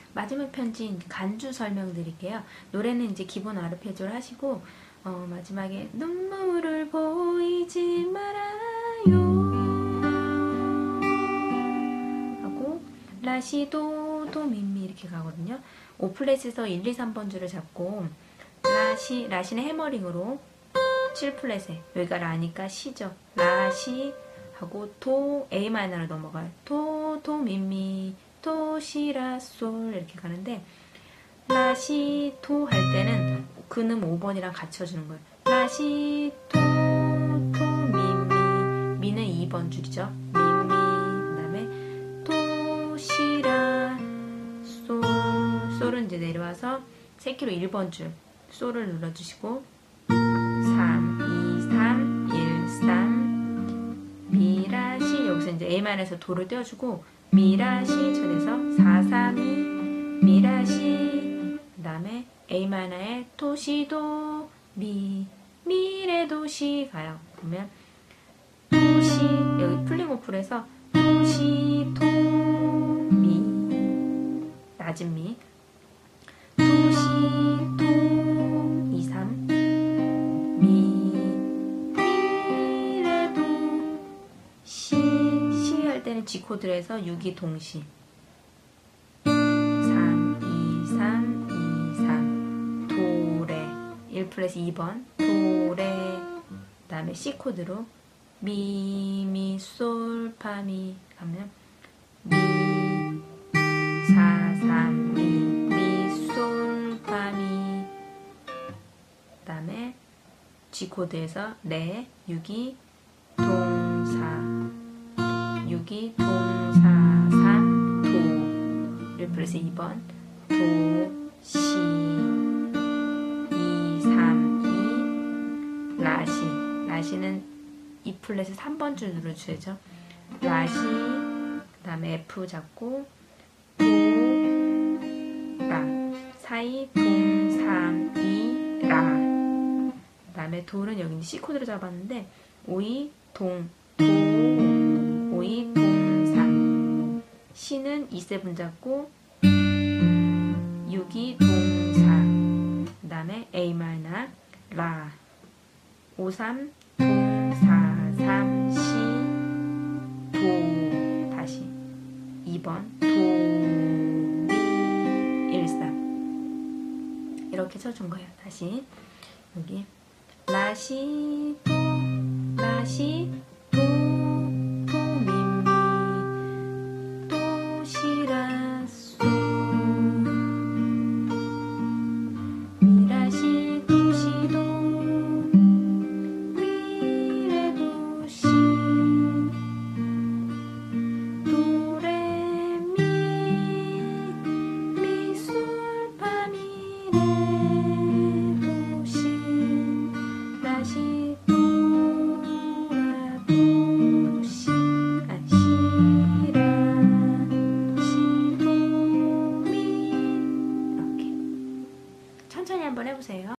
마지막 편지 간주 설명드릴게요. 노래는 이제 기본 아르페지오를 하시고 마지막에 눈물을 보이지 말아요 하고 라시도 도미미 이렇게 가거든요. 5플랫에서 1, 2, 3번 줄을 잡고 라시는 해머링으로 7플랫에 여기가 라니까 시죠. 라시 하고 도 A 마이너로 넘어가요. 도 미미 도 시라 솔 이렇게 가는데 라시 토 할 때는 그는 5번이랑 같이 해주는 거예요. 라시 토 미미 미는 2번 줄이죠. 미미 그 다음에 도 시라 솔 솔은 이제 내려와서 세키로 1번 줄 솔을 눌러주시고 3, 2, 3, 1, 3 미라시 여기서 이제 A만에서 도를 떼어주고 미라시 전에서 4, 3, 2 미라시 그 다음에 A만의 토시도 미레도시 가요. 그러면 도시 여기 플링오플에서 도시 도미 낮은 미 도시 도 2, 3 미레도 시 할 때는 G코드를 해서 6이 동시 3, 2, 3, 2, 3 도레 1플랫 2번 도레 그 다음에 C코드로 미, 솔, 파, 미 가면 미, 4, 3, 미, 솔, 파, 미 그 다음에 G코드에서 레, 6이 동사 6이 동사 3 도 1플러스 2번 도 시 2 3 2 라시는 2플랫에 3번 줄 눌러주셔야죠. 라시 그 다음에 F 잡고 도 라 사이 동 3 2 라 그 다음에 도는 여기 C 코드로 잡았는데 5이 동 5이 동사 C는 2세븐 잡고 6이 동사 그 다음에 A 마이너 라 5, 3 동사 3 시 도 다시 2번 도 미 1, 3 이렇게 쳐준 거예요. 다시 여기 라시 도 라시 도 미미 도 시라 솔 미라시 도 시도 미레도 시 도레 미 솔 파 미레